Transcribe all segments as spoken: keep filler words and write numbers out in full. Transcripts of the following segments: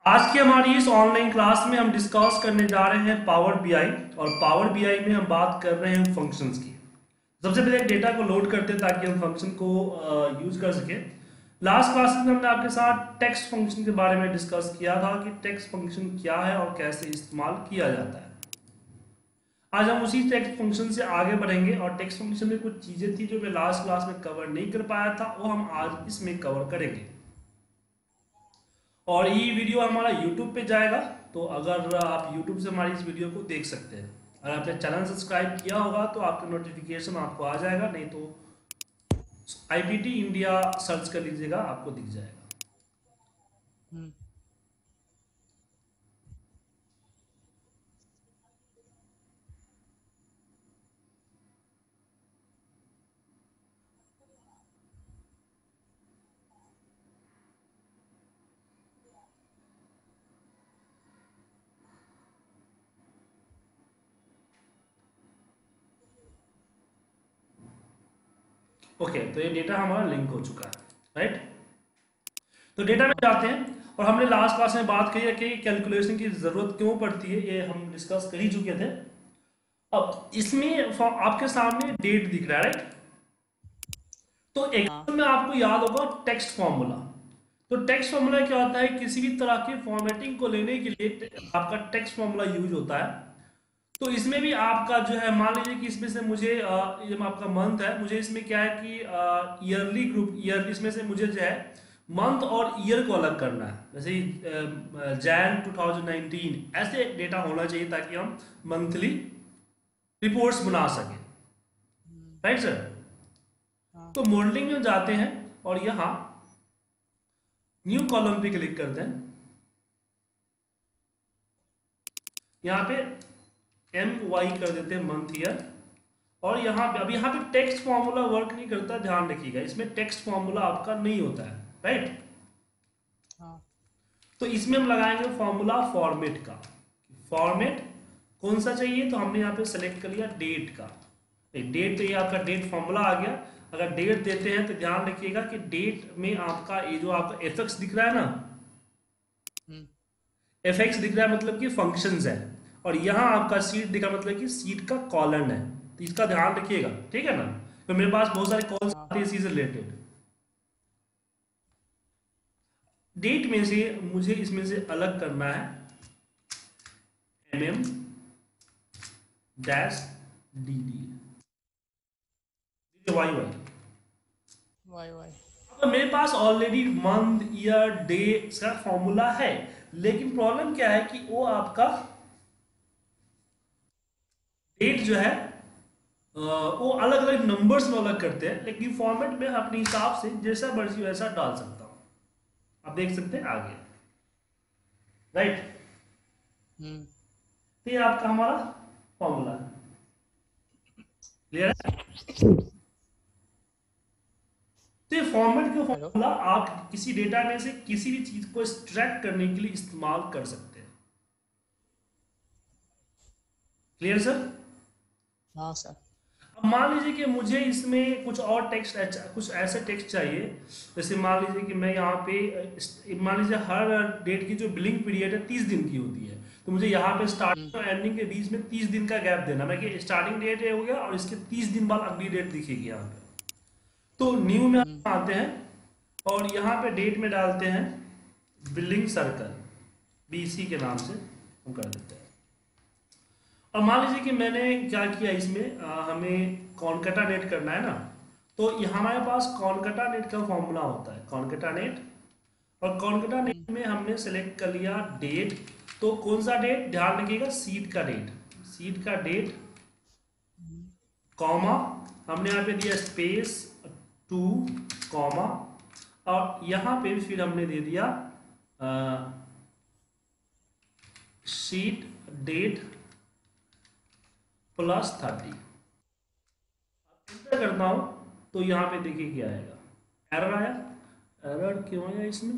आज की हमारी इस ऑनलाइन क्लास में हम डिस्कस करने जा रहे हैं पावर बीआई। और पावर बीआई में हम बात कर रहे हैं फंक्शंस की। सबसे पहले डेटा को लोड करते हैं ताकि हम फंक्शन को यूज कर सके। लास्ट क्लास में हमने आपके साथ टेक्स्ट फंक्शन के बारे में डिस्कस किया था कि टेक्स्ट फंक्शन क्या है और कैसे इस्तेमाल किया जाता है। आज हम उसी टेक्स्ट फंक्शन से आगे बढ़ेंगे और टेक्स्ट फंक्शन में कुछ चीजें थी जो मैं लास्ट क्लास में कवर नहीं कर पाया था, वो हम आज इसमें कवर करेंगे। और ये वीडियो हमारा यूट्यूब पे जाएगा, तो अगर आप यूट्यूब से हमारी इस वीडियो को देख सकते हैं। अगर आपने चैनल सब्सक्राइब किया होगा तो आपका नोटिफिकेशन आपको आ जाएगा, नहीं तो आईपीटी इंडिया सर्च कर लीजिएगा, आपको दिख जाएगा। ओके, तो ये डेटा हमारा लिंक हो चुका है, राइट। तो डेटा में जाते हैं और हमने लास्ट क्लास में बात की है कि कैलकुलेशन की जरूरत क्यों पड़ती है, ये हम डिस्कस कर ही चुके थे। अब इसमें आपके सामने डेट दिख रहा है, राइट। तो एक्सेल में आपको याद होगा टेक्स्ट फॉर्मूला। तो टेक्स्ट फॉर्मूला क्या होता है, किसी भी तरह की फॉर्मेटिंग को लेने के लिए आपका टेक्स्ट फॉर्मूला यूज होता है। तो इसमें भी आपका जो है, मान लीजिए कि इसमें से मुझे ये आपका मंथ है, मुझे इसमें क्या है कि ईयरली ग्रुप ईयर, इसमें से मुझे जो है मंथ और ईयर को अलग करना है। जैसे जैन टू थाउजेंड नाइनटीन ऐसे डेटा होना चाहिए ताकि हम मंथली रिपोर्ट्स बना सकें, राइट सर। तो मॉडलिंग में जाते हैं और यहां न्यू कॉलम पे क्लिक करते हैं। यहां पे एम वाई कर देते हैं, मंथ ईयर। और यहाँ पे अब यहाँ पे टेक्स्ट फॉर्मूला वर्क नहीं करता, ध्यान रखिएगा, इसमें टेक्स्ट फॉर्मूला आपका नहीं होता है, राइट। हाँ। तो इसमें हम लगाएंगे फॉर्मूला फॉर्मेट का। फॉर्मेट कौन सा चाहिए, तो हमने यहाँ पे सेलेक्ट कर लिया डेट का। डेट, तो ये आपका डेट फॉर्मूला आ गया। अगर डेट देते हैं तो ध्यान रखिएगा कि डेट में आपका ये जो आपका एफएक्स दिख रहा है ना, एफएक्स दिख रहा है मतलब कि फंक्शंस है, और यहाँ आपका सीट दिखा मतलब कि सीट का कॉलन है। तो इसका ध्यान रखिएगा, ठीक है ना। तो मेरे पास बहुत सारे कॉल्स आते हैं इसी से रिलेटेड। डेट में से मुझे इसमें से अलग करना है M M dash D D Y Y Y Y. तो मेरे पास ऑलरेडी मंथ ईयर डे का फॉर्मूला है, लेकिन प्रॉब्लम क्या है कि वो आपका डेट जो है वो अलग अलग नंबर्स में अलग करते हैं, लेकिन फॉर्मेट में अपने हिसाब से जैसा मर्जी वैसा डाल सकता हूं। आप देख सकते हैं आगे, राइट। तो ये आपका हमारा फॉर्मूला है, क्लियर है। तो ये फॉर्मेट का फॉर्मूला आप किसी डेटा में से किसी भी चीज को एक्सट्रैक्ट करने के लिए इस्तेमाल कर सकते हैं, क्लियर सर। हाँ सर। अब मान लीजिए कि मुझे इसमें कुछ और टेक्स्ट, कुछ ऐसे टेक्स्ट चाहिए। जैसे मान लीजिए कि मैं यहाँ पे, मान लीजिए हर डेट की जो बिलिंग पीरियड है तीस दिन की होती है, तो मुझे यहाँ पे स्टार्टिंग और एंडिंग के बीच में तीस दिन का गैप देना। मैं कि स्टार्टिंग डेट हो गया और इसके तीस दिन बाद अगली डेट दिखेगी यहाँ पे। तो न्यू में हम आते हैं और यहाँ पे डेट में डालते हैं बिलिंग सर्कल, बीसी के नाम से हम कर देते हैं। और मान लीजिए कि मैंने क्या किया, इसमें आ, हमें कॉनकैटिनेट करना है ना, तो यहाँ हमारे पास कॉनकैटिनेट का फॉर्मूला होता है, कॉनकैटिनेट। और कॉनकैटिनेट में हमने सेलेक्ट कर लिया डेट। तो कौन सा डेट, ध्यान रखिएगा सीट का डेट, सीट का डेट कॉमा, हमने यहाँ पे दिया स्पेस टू कॉमा, और यहाँ पे फिर हमने दे दिया sheet date plus thirty. Enter करता हूं तो यहाँ पे देखिए क्या आएगा, एरर आया। एरर क्यों आया इसमें,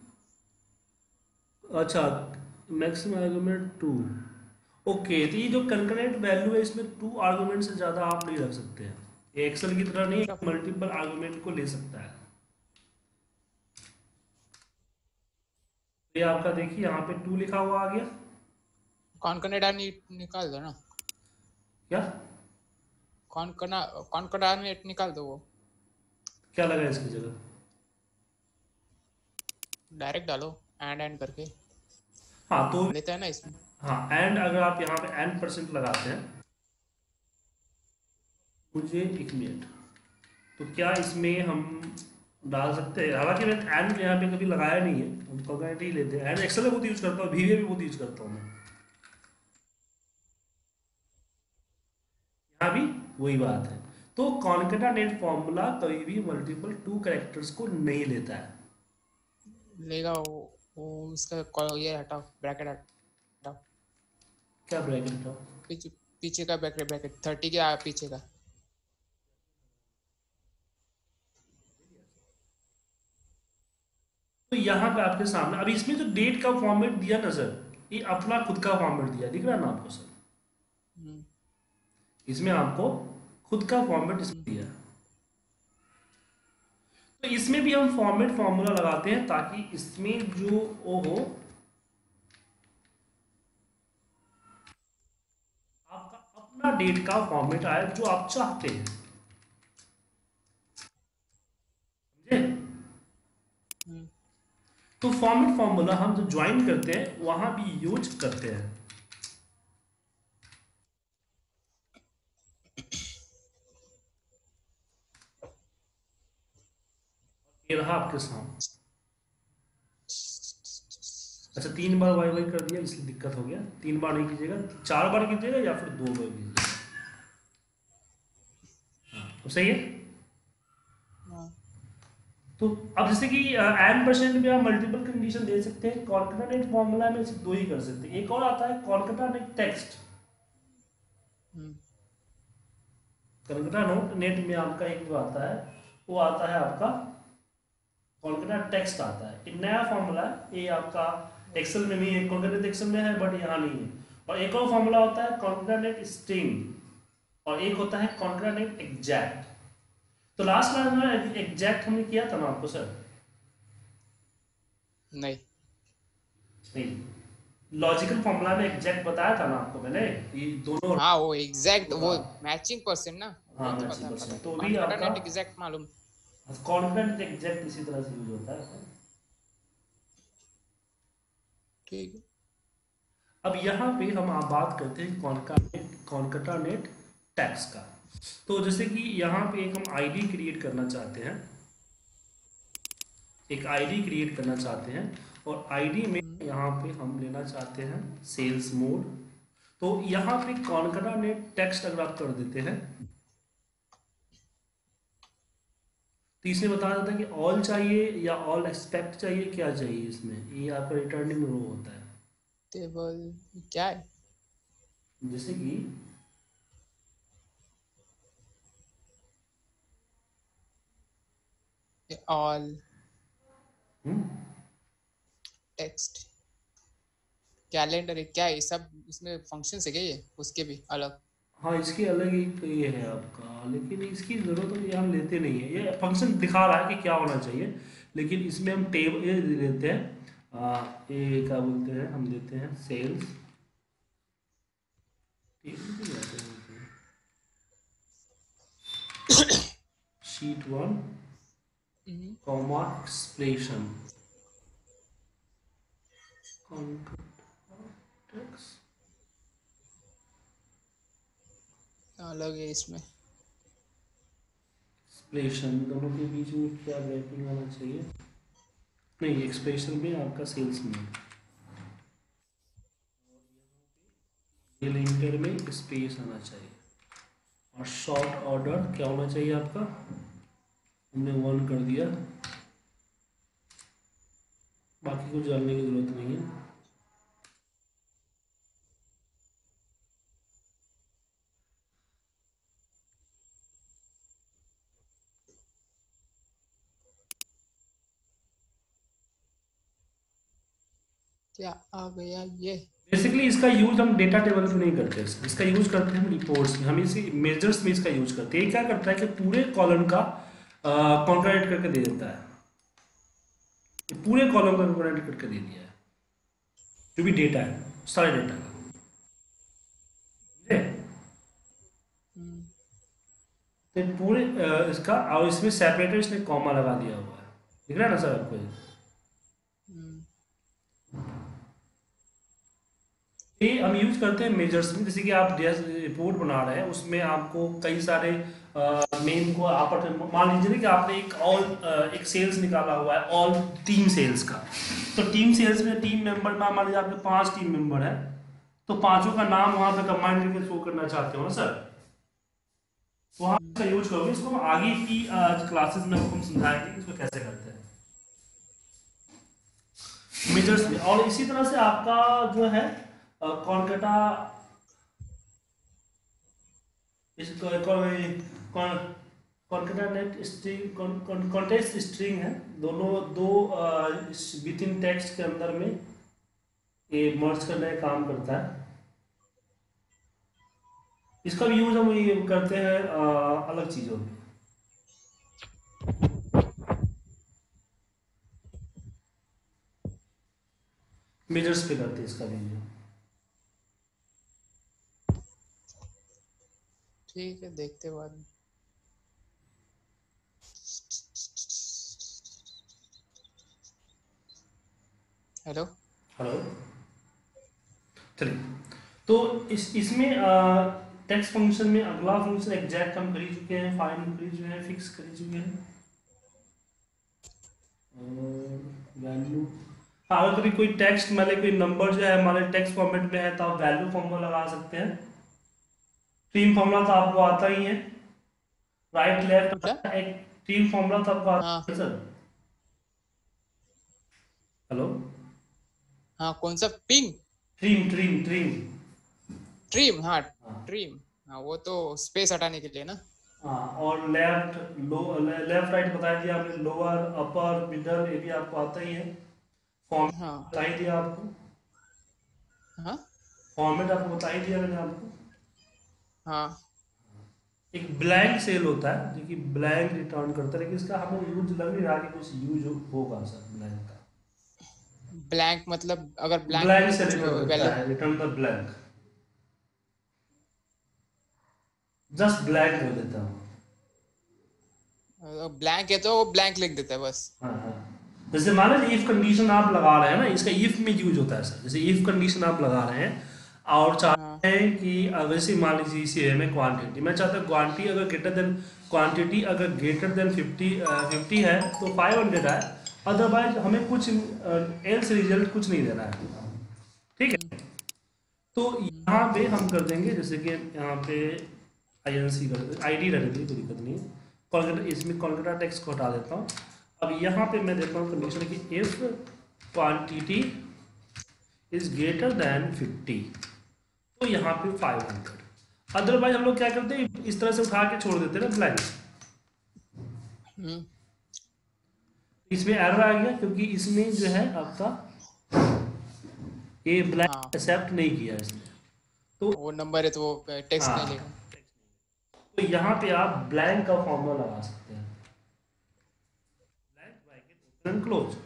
अच्छा मैक्सिमम आर्गुमेंट टू। ओके, तो ये जो कंकरेंट वैल्यू है इसमें टू आर्गुमेंट से ज्यादा आप नहीं रख सकते हैं, ये एक्सेल की तरह नहीं मल्टीपल आर्गुमेंट को ले सकता है। ये आपका देखिए यहाँ पे टू लिखा हुआ आ गया। कॉन्कनेट निकाल दो ना, क्या कॉन्कनेट निकाल दो, वो क्या लगा इसकी जगह? डायरेक्ट डालो एंड एंड करके हाँ तो लेते हैं ना इसमें। हाँ, एंड अगर आप यहाँ पे एंड परसेंट लगाते हैं, मुझे एक मिनट, तो क्या इसमें हम डाल सकते हैं? हालांकि मैं एंड यहाँ पे कभी लगाया नहीं है, हम कॉन्कनेट ही लेते हैं। एंड एक्सेल में बहुत यूज करता हूँ, वीवीए भी बहुत यूज करता हूँ मैं। यहाँ भी वही बात है। तो कॉन्केटानेट फॉर्मूला कभी भी मल्टीपल टू कैरेक्टर्स को नहीं लेता है। लेगा वो, वो इसका कॉल ये हटाओ, ब्रैकेट हटाओ, क्या ब्रैकेट हटाओ? पीछे पीछे का ब्रैकेट, ब्रैकेट थर्टी के आ- पीछे का। तो यहाँ पे आपके सामने अब इसमें जो डेट का फॉर्मेट दिया ना सर, ये अपना खुद का फॉर्मेट दिया, दिख रहा है ना आपको सर? हम्म, इसमें आपको खुद का फॉर्मेट इसमें हम्म, दिया है। तो इसमें भी हम फॉर्मेट फॉर्मूला लगाते हैं ताकि इसमें जो वो हो, आपका अपना डेट का फॉर्मेट आए जो आप चाहते हैं। समझे? हम्म। तो फॉर्मेट फॉर्मूला हम जो ज्वाइन करते हैं वहां भी यूज करते हैं। ये रहा आपके सामने। अच्छा, तीन बार वाई वाई कर दिया इसलिए दिक्कत हो गया। तीन बार नहीं कीजिएगा, चार बार कीजिएगा या फिर दो बार कीजिएगा। हाँ, तो सही है। हाँ, तो अब जैसे कि एन परसेंट में आप मल्टीपल कंडीशन दे सकते हैं। कॉन्केटेनेट फॉर्मूला में सिर्फ दो ही कर सकते हैं। एक और आता है कॉन्केटेनेट टेक्स्ट। हम्म, कॉन्केटेनेट नेट में आपका एक जो आता है वो आता है आपका कॉन्केटेनेट टेक्स्ट आता है। एक नया फॉर्मूला है, ये आपका एक्सेल में नहीं है, कॉन्केटेनेट एक्सेल में है बट यहाँ नहीं है। और एक और फॉर्मूला होता है कॉन्केटेनेट स्ट्रिंग, और एक होता है कॉन्केटेनेट एग्जैक्ट। तो लास्ट क्लास में एग्जैक्ट हमने किया था ना आपको सर? नहीं नहीं, लॉजिकल फॉर्मूला में एग्जैक्ट बताया था ना आपको मैंने, ये दोनों। हाँ, वो एग्जैक्ट वो हाँ मैचिंग परसेंट ना, हाँ, वो तो मैचिंग पता पता परसेंट तो भी आपका कॉन्कनेट एग्जैक्ट मालूम। कॉन्फिडेंट एग्जैक्ट इसी तरह से यूज होता है। ठीक है। अब यहाँ पे हम आप बात करते हैं कॉन्कानेट कॉन्कटानेट टैक्स का। तो जैसे कि यहाँ पे एक हम आईडी क्रिएट करना चाहते हैं, एक आईडी क्रिएट करना चाहते हैं, और आईडी में हम्म, यहाँ पे हम लेना चाहते हैं सेल्स मोड। तो यहाँ पे कॉन्कटानेट टेक्स्ट अगर आप कर देते हैं तो इसमें बता देता है कि ऑल चाहिए या ऑल एक्सपेक्ट चाहिए, क्या चाहिए इसमें। ये आपका रिटर्निंग रो होता है। टेबल क्या है? जैसे कि ऑल हम्म, टेक्स्ट कैलेंडर क्या है, सब इसमें फंक्शन है क्या ये, उसके भी अलग? हाँ, इसकी अलग एक ये है आपका, लेकिन इसकी ज़रूरत तो ये हम लेते नहीं है। ये फंक्शन दिखा रहा है कि क्या होना चाहिए, लेकिन इसमें हम टेबल ये लेते हैं। आ, ये क्या बोलते हैं, हम देते हैं sales sheet one hmm, comma expression अलग है इसमें। एक्सप्रेशन दोनों के बीच में क्या ब्रैकेट आना चाहिए? नहीं, एक्सप्रेशन में आपका सेल्स में, ये लिंकर में स्पेस आना चाहिए, और शॉर्ट ऑर्डर क्या होना चाहिए आपका, हमने वन कर दिया। बाकी कुछ जानने की जरूरत नहीं है। क्या आ गया ये? बेसिकली इसका यूज हम डेटा टेबल में नहीं करते, इसका यूज करते हैं हम रिपोर्ट्स में, हम इसी मेजर्स में इसका यूज करते हैं। ये क्या करता है कि पूरे कॉलम का कॉन्करेट करके दे देता है। ये पूरे कॉलम का कॉन्करेट करके दे दिया है। जो भी डेटा है सारे डेटा का, ठीक है। हम्म, तो पूरे अ, इसका, और इसमें सेपरेटर इसने कॉमा लगा दिया हुआ है, दिख रहा है ना सर आपको ये? हम्म, ये हम यूज करते हैं मेजर्स में, जैसे कि आप रिपोर्ट बना रहे हैं, उसमें आपको कई सारे मेन को आप मान लीजिए ना कि आपने एक ऑल एक सेल्स निकाला हुआ है, ऑल टीम सेल्स का। तो टीम सेल्स में टीम मेंबर में मान लीजिए आपके पांच टीम मेंबर है, तो पांचों का नाम वहां पे कंबाइन करके शो करना चाहते हो ना सर, तो हम इसका यूज करोगे। इसको हम आगे की क्लासेस में हम समझाएंगे कि इसको कैसे करते हैं मेजर्स में। और इसी तरह से आपका जो है कॉन्कटा, इसको कॉन्केटनेट स्ट्रिंग, कॉन्टेक्स्ट स्ट्रिंग है, दोनों दो विद इन टेक्स्ट के अंदर में ये मर्ज करने का काम करता है। इसका भी यूज हम ये करते हैं अ, अलग चीजों में। मेजर्स पे करते हैं इसका भी यूज। ठीक है, देखते हैं बाद में। हेलो। हेलो, चलिए। तो इस इसमें टेक्स्ट फंक्शन में अगला फंक्शन एग्जैक्ट हम कर ही चुके हैं, फाइंड हम कर ही चुके हैं, फिक्स कर ही चुके हैं, वैल्यू। हाँ, अगर कभी कोई टेक्स्ट मतलब कोई नंबर जो है हमारे टेक्स्ट फॉर्मेट में है तो आप वैल्यू फॉर्मूला लगा सकते हैं। ट्रीम फॉर्मूला तो आपको आता ही है, राइट लेफ्ट, क्या? एक ट्रीम फॉर्मूला तो आपको आता हाँ है सर। हेलो, हाँ, कौन सा? Ping? Trim trim trim. Trim, हाँ। हाँ ट्रिम, हाँ, वो तो स्पेस हटाने के लिए ना। हाँ, और लेफ्ट लो, लेफ्ट राइट बता दिया आपने, लोअर अपर मिडल ये भी आपको आता ही है। फॉर्मेट हाँ बता ही दिया आपको, हाँ फॉर्मेट आपको बता ही दिया मैंने आपको। हाँ। एक ब्लैंक सेल होता है जो कि ब्लैंक रिटर्न करता है, लेकिन इसका हमें यूज लग नहीं रहा कि कुछ यूज होगा सर ब्लैंक का। ब्लैंक मतलब अगर ब्लैंक ब्लैंक से कुछ रिटर्न करता वैल्यू, है, return the blank, just blank कर देता हूँ। ब्लैंक है तो वो ब्लैंक लिख देता है बस। हाँ हाँ, जैसे मान लीजिए इफ कंडीशन आप लगा रहे हैं ना, इसका इफ में यूज होता है सर। जैसे इफ कंडीशन आप लगा रहे हैं और हाँ चाहते हैं कि अगर से मान लीजिए इसी है में क्वांटिटी, मैं चाहता हूँ क्वांटिटी अगर ग्रेटर देन क्वांटिटी अगर ग्रेटर देन फिफ्टी फिफ्टी है तो फाइव हंड्रेड है, अदरवाइज हमें कुछ एल्स रिजल्ट कुछ नहीं देना है, ठीक हम्म, है। तो हम्म, यहाँ पे हम कर देंगे, जैसे कि यहाँ पे आई एन सी कर आई डी रख देंगे, कोई दिक्कत नहीं है। कोलकाता, इसमें कोलकाता टेक्स्ट को हटा देता हूँ। अब यहाँ पे मैं देता हूँ कंडीशन कि if quantity is greater than fifty, तो यहाँ पे फाइव हंड्रेड। अदरवाइज हम लोग क्या करते हैं, इस तरह से उठा के छोड़ देते हैं ना ब्लैंक। हम्म, इसमें एरर आ गया क्योंकि इसमें जो है आपका ये हाँ, ब्लैंक एक्सेप्ट नहीं किया इसने। तो वो नंबर है तो वो टेक्स्ट नहीं हाँ, लेगा। तो यहाँ पे आप ब्लैंक का फॉर्मूला लगा सकते हैं, blank bracket open and close,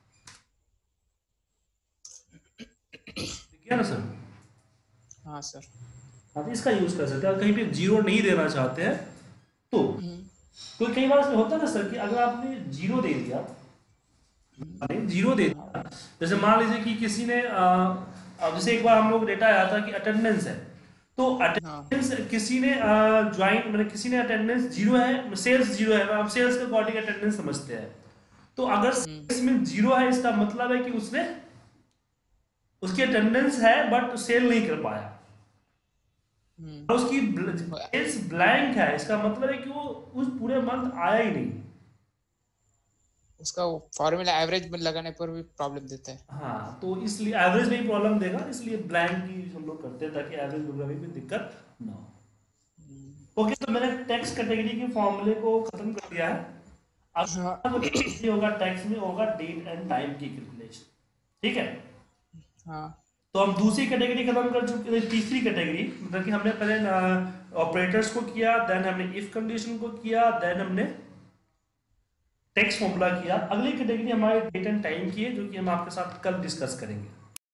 ठीक है ना सर? हाँ सर। आप इसका यूज कर सकते हैं। कहीं पे जीरो नहीं देना चाहते हैं तो, हम्म, कोई कई बार होता है ना सर कि अगर आपने जीरो दे दिया, हम्म, जीरो दे हाँ दिया, जैसे मान लीजिए कि किसी ने अ, अब जैसे एक बार हम लोग डेटा आया था कि अटेंडेंस है, तो हाँ। अटेंडेंस किसी ने ज्वाइन मतलब किसी ने अटेंडेंस जीरो है, सेल्स जीरो है, हम सेल्स के अकॉर्डिंग अटेंडेंस समझते हैं। तो अगर हम्म, सेल्स में जीरो है इसका मतलब है कि उसने उसकी अटेंडेंस है बट सेल नहीं कर पाया, हम्म, और उसकी सेल्स ब्लैंक है, इसका मतलब है कि वो उस पूरे मंथ आया ही नहीं। उसका फॉर्मूला एवरेज में लगाने पर भी प्रॉब्लम देता है। हाँ, तो इसलिए एवरेज में ही प्रॉब्लम देगा, इसलिए ब्लैंक की हम लोग करते हैं ताकि एवरेज वगैरह में कोई दिक्कत ना हम्म, हो। ओके, तो मैंने टेक्स्ट कैटेगरी के फॉर्मूले को खत्म कर दिया है। हाँ अब जो कैटेगरी होगा टेक्स्ट में होगा डेट एंड टाइम की कैलकुलेशन, ठीक है। हाँ तो हम दूसरी कैटेगरी खत्म कर चुके हैं, तीसरी कैटेगरी मतलब कि हमने पहले ऑपरेटर्स को किया, देन हमने इफ कंडीशन को किया, देन हमने टेक्स्ट फॉर्मूला किया। अगली कैटेगरी हमारी डेट एंड टाइम की है जो कि हम आपके साथ कल डिस्कस करेंगे।